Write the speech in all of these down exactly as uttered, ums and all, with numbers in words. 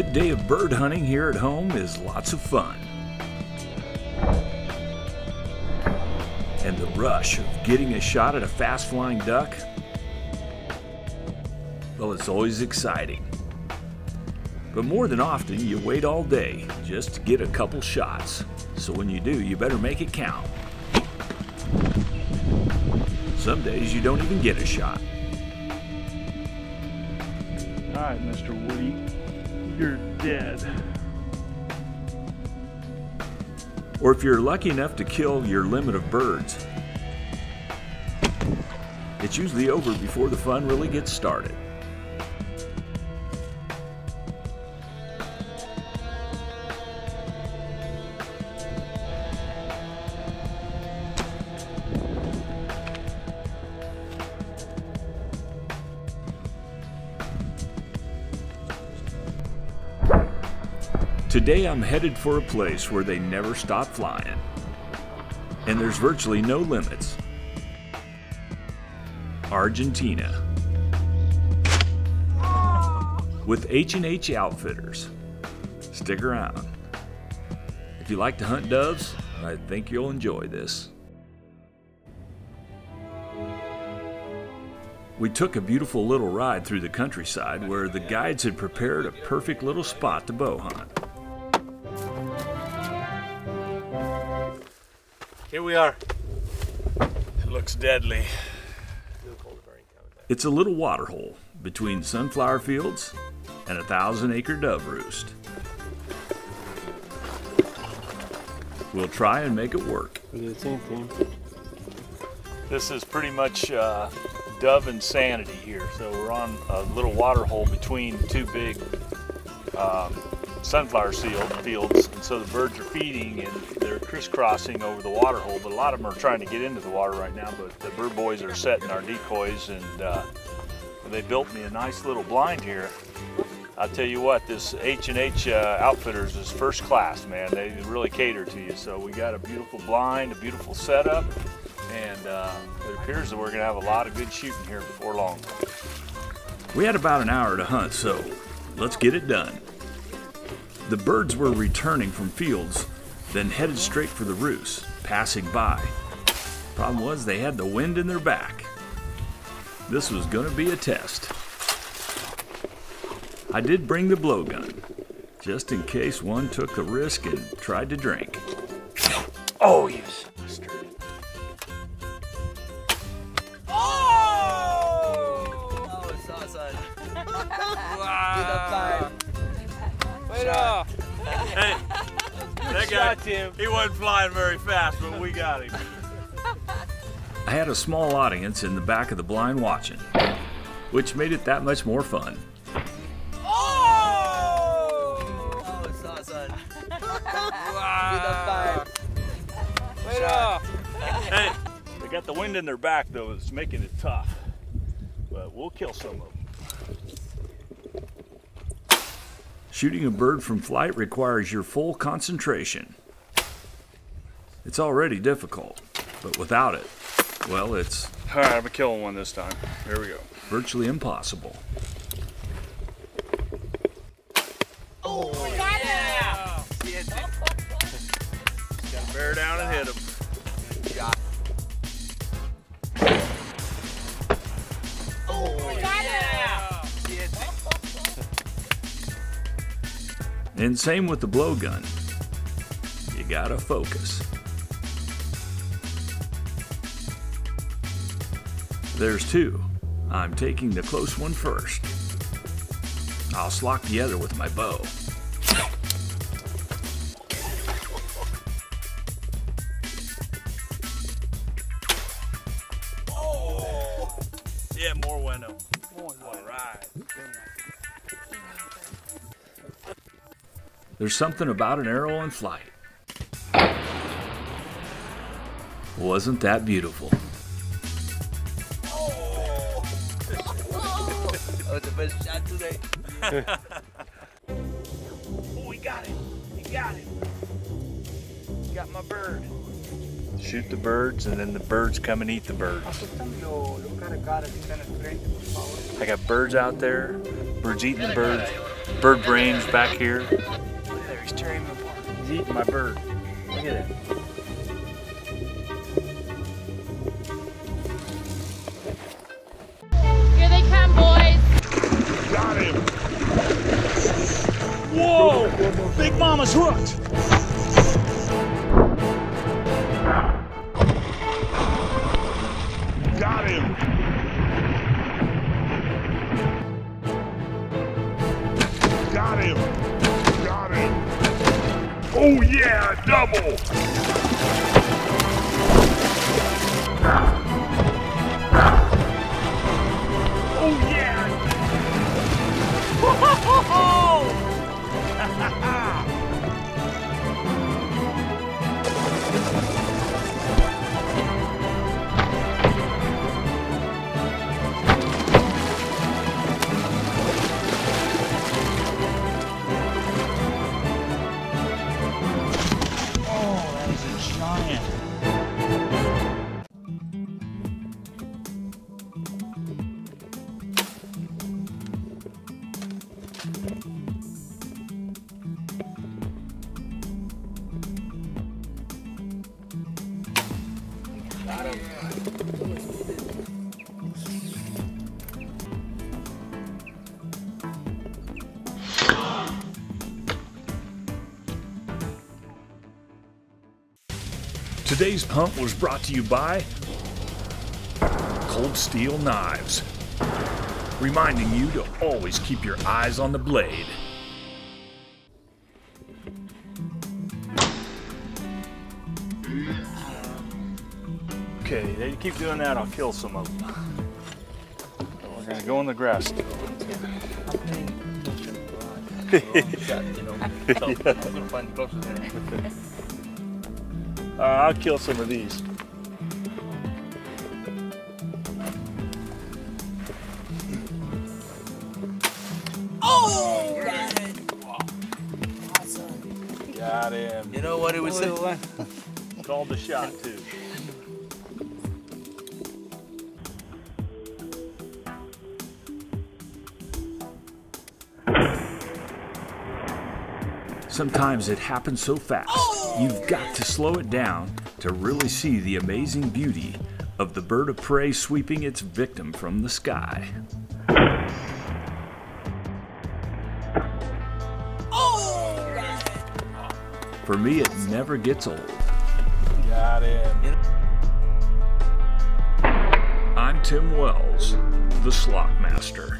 good day of bird hunting here at home is lots of fun. And the rush of getting a shot at a fast-flying duck, well, it's always exciting. But more than often, you wait all day just to get a couple shots. So when you do, you better make it count. Some days you don't even get a shot. All right, Mister Woody, you're dead. Or if you're lucky enough to kill your limit of birds, it's usually over before the fun really gets started. Today I'm headed for a place where they never stop flying, and there's virtually no limits. Argentina. With H and H Outfitters. Stick around. If you like to hunt doves, I think you'll enjoy this. We took a beautiful little ride through the countryside where the guides had prepared a perfect little spot to bow hunt. Here we are. It looks deadly. It's a little water hole between sunflower fields and a thousand acre dove roost. We'll try and make it work. This is pretty much uh, dove insanity here. So we're on a little water hole between two big um, sunflower fields, and so the birds are feeding and they're crisscrossing over the water hole, but a lot of them are trying to get into the water right now, but the bird boys are setting our decoys, and uh, they built me a nice little blind here. I'll tell you what, this H and H uh, Outfitters is first class, man. They really cater to you. So we got a beautiful blind, a beautiful setup, and uh, it appears that we're gonna have a lot of good shooting here before long. We had about an hour to hunt, so let's get it done. The birds were returning from fields, then headed straight for the roost, passing by. Problem was they had the wind in their back. This was going to be a test. I did bring the blowgun, just in case one took the risk and tried to drink. Oh, you bastard. Oh! Oh, it's awesome. Wow. Wait up. Hey, that guy, he wasn't flying very fast, but we got him. I had a small audience in the back of the blind watching, which made it that much more fun. Oh! Oh, it's awesome. Wow. Wait up. Hey, they got the wind in their back, though. It's making it tough, but we'll kill some of them. Shooting a bird from flight requires your full concentration. It's already difficult, but without it, well, it's... All right, I'm killing one this time. Here we go. Virtually impossible. Oh, got it! Got to bear down and hit him. Got Oh, got it! And same with the blowgun. You gotta focus. There's two. I'm taking the close one first. I'll slock the other with my bow. Oh! Yeah, more bueno. All right. There's something about an arrow in flight. Wasn't that beautiful? Oh! That was the best shot today. Oh, we got him. We got him. Got my bird. Shoot the birds, and then the birds come and eat the birds. I got birds out there, birds eating the birds. bird brains back here. Look at there, he's tearing them apart. He's eating my bird. Look at it. Here they come, boys. Got him! Whoa! Big Mama's hooked! Got him! Got him! Got him! Oh yeah, double! Oh yeah! Today's hunt was brought to you by Cold Steel Knives, reminding you to always keep your eyes on the blade. Okay, they keep doing that, I'll kill some of them. We're gonna go in the grass still. uh, I'll kill some of these. Oh! Got it! Awesome. Got him. You know what it was? Called the shot too. Sometimes it happens so fast, you've got to slow it down to really see the amazing beauty of the bird of prey sweeping its victim from the sky. For me, it never gets old. Got him. I'm Tim Wells, the Slot Master.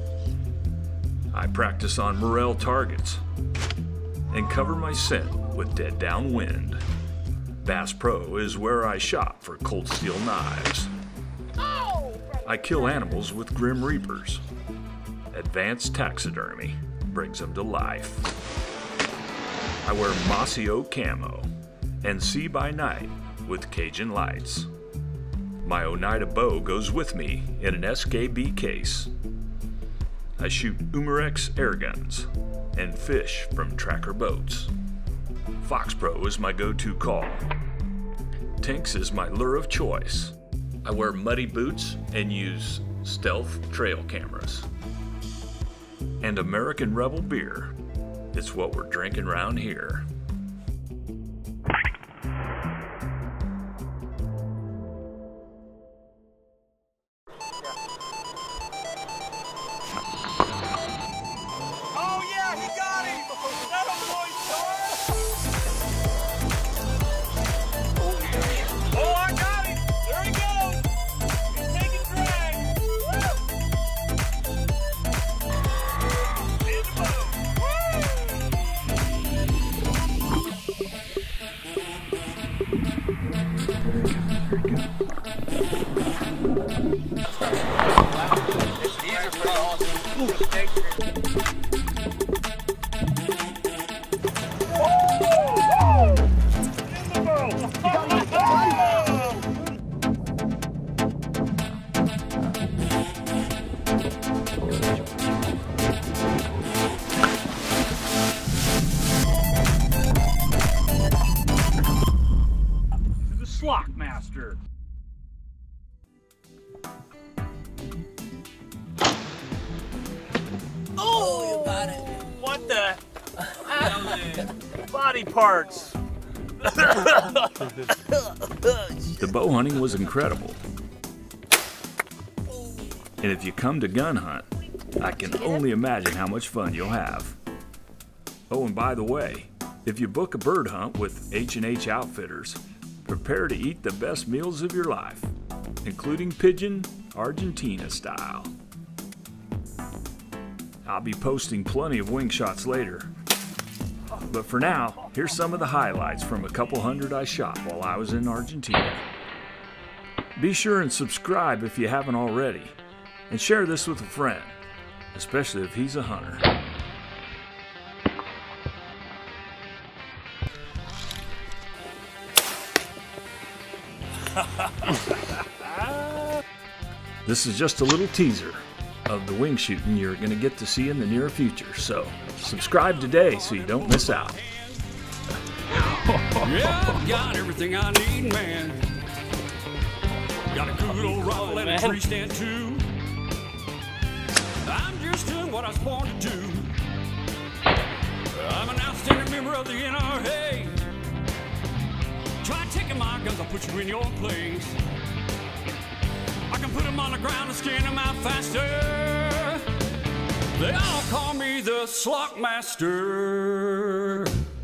I practice on morel targets and cover my scent with dead downwind. Bass Pro is where I shop for Cold Steel Knives. I kill animals with Grim Reapers. Advanced taxidermy brings them to life. I wear mossy oak camo and see by night with Cajun lights. My Oneida bow goes with me in an S K B case. I shoot Umarex air guns and fish from tracker boats. Fox Pro is my go-to call. Tinks is my lure of choice. I wear muddy boots and use stealth trail cameras. And American Rebel beer. It's what we're drinking around here. Oh yeah, he got him! That a boy, oh, I got him! There he goes! He's taking drag! In the boat! The Slot Master. Oh, you got it. the body parts. The bow hunting was incredible. And if you come to gun hunt, I can only imagine how much fun you'll have. Oh, and by the way, if you book a bird hunt with H and H Outfitters, prepare to eat the best meals of your life, including pigeon, Argentina style. I'll be posting plenty of wing shots later. But for now, here's some of the highlights from a couple hundred I shot while I was in Argentina. Be sure and subscribe if you haven't already, and share this with a friend, especially if he's a hunter. This is just a little teaser of the wing shooting you're going to get to see in the near future, so subscribe today so you don't miss out. Yeah, I've got everything I need, man. Got a good old rifle and a tree stand too. I'm just doing what I was born to do. I'm an outstanding member of the N R A. Try taking my guns, I'll put you in your place. I can put them on the ground and skin them out faster. They all call me the Slock Master.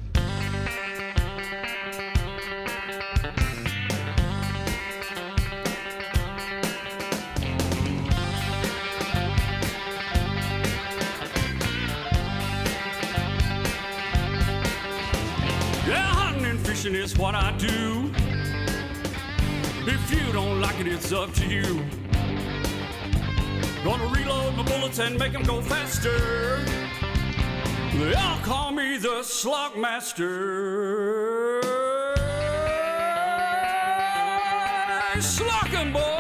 Yeah, hunting and fishing is what I do. If you don't like it, it's up to you. Gonna reload my bullets and make them go faster. They all call me the Slock Master. Slockin' boy.